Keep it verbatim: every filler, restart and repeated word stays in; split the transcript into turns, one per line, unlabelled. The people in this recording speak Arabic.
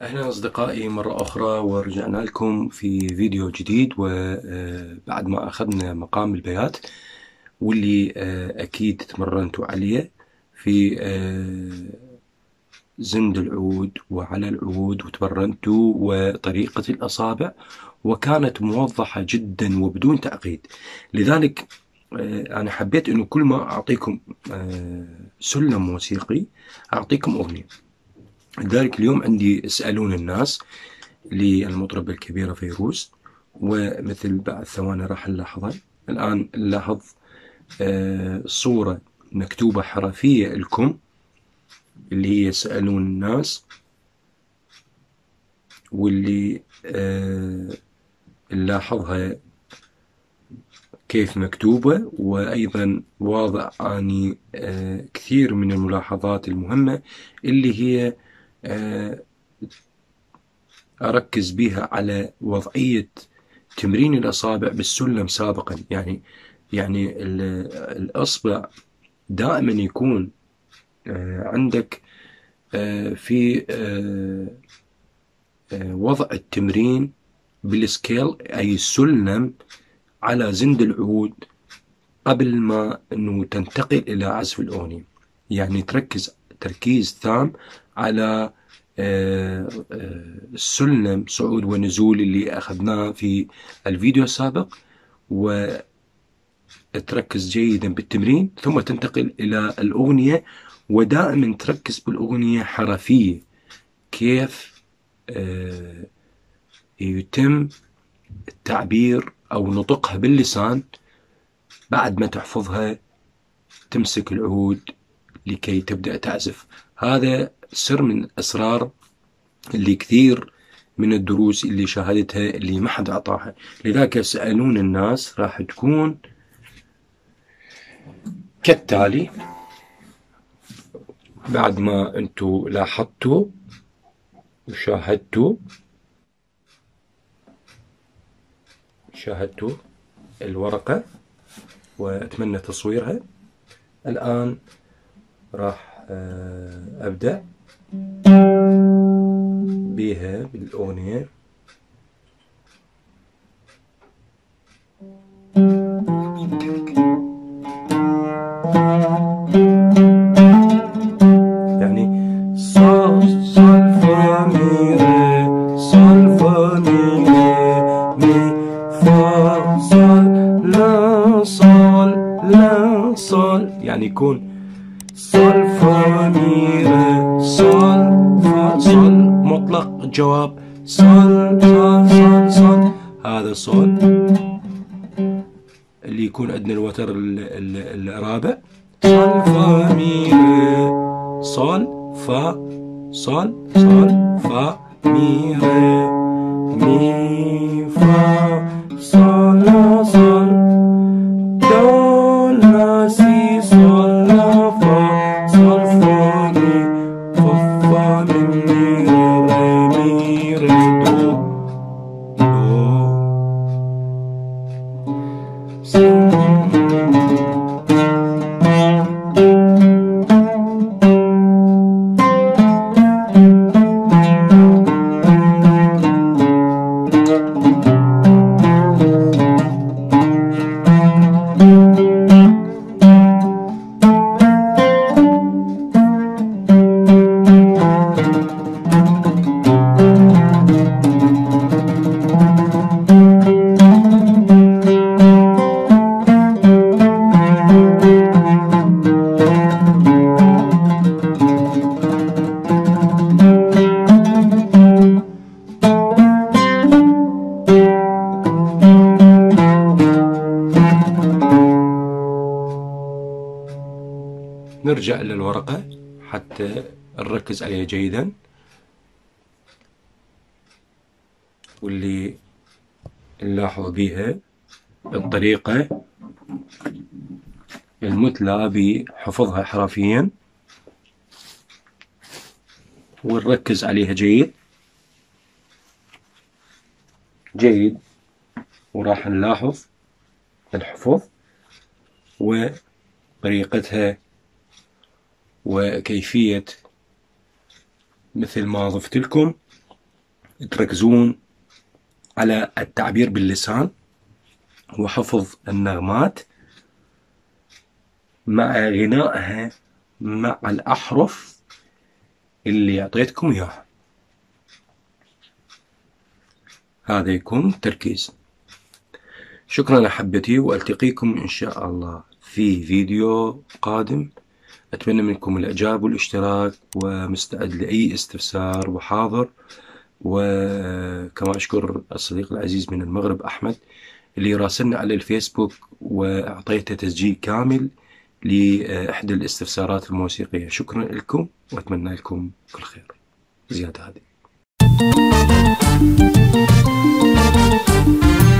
أهلا أصدقائي مرة أخرى، ورجعنا لكم في فيديو جديد. وبعد ما أخذنا مقام البيات واللي أكيد تمرنتوا عليه في زند العود وعلى العود وتمرنتوا وطريقة الأصابع، وكانت موضحة جدا وبدون تعقيد. لذلك أنا حبيت أنه كل ما أعطيكم سلم موسيقي أعطيكم أغنية. لذلك اليوم عندي اسألون الناس للمطربة الكبيرة فيروز، ومثل بعد ثواني راح نلاحظها. الآن نلاحظ صورة مكتوبة حرفية لكم اللي هي يسألون الناس، واللي نلاحظها كيف مكتوبة، وأيضا واضع أني كثير من الملاحظات المهمة اللي هي أركز بها على وضعية تمرين الأصابع بالسلم سابقا. يعني يعني الأصبع دائما يكون عندك في وضع التمرين بالسكيل، أي السلم على زند العود قبل ما أنه تنتقل إلى عزف الأغنية. يعني تركز تركيز تام على السلم صعود ونزول اللي أخذناه في الفيديو السابق، وتركز جيدا بالتمرين ثم تنتقل إلى الأغنية. ودائما تركز بالأغنية حرفية، كيف يتم التعبير أو نطقها باللسان. بعد ما تحفظها تمسك العود لكي تبدأ تعزف. هذا سر من أسرار اللي كثير من الدروس اللي شاهدتها اللي ما حد أعطاها. لذلك يسألون الناس راح تكون كالتالي. بعد ما أنتوا لاحظتوا وشاهدتوا شاهدتوا الورقة وأتمنى تصويرها، الآن راح أبدأ بيها بالأغنية. يعني صول صول فا مي ري، صول فا مي ري مي فا صول لا صول لا صول. يعني يكون صول فا مي ري صول فا صول مطلق جواب صول صول صول صول. هذا صول اللي يكون عندنا الوتر الرابع، صول فا مي ري صول فا صول صول فا مي ري مي فا صول لا صول دو لا سي صول لا فا صول فا مي فا فا مي مي ري مي ري دو دو سي. نرجع للورقة حتى نركز عليها جيدا، واللي نلاحظ بيها الطريقة المثلى بحفظها حرفيا، ونركز عليها جيد جيد. وراح نلاحظ الحفظ وطريقتها وكيفية مثل ما ضفت لكم تركزون على التعبير باللسان وحفظ النغمات مع غنائها مع الأحرف اللي أعطيتكم إياها. هذا يكون تركيز. شكرا أحبتي، وألتقيكم إن شاء الله في فيديو قادم. أتمنى منكم الإعجاب والاشتراك، ومستعد لأي استفسار وحاضر. وكما أشكر الصديق العزيز من المغرب أحمد اللي راسلنا على الفيسبوك وأعطيته تسجيل كامل لإحدى الاستفسارات الموسيقية. شكرا لكم وأتمنى لكم كل خير. زياد هادي.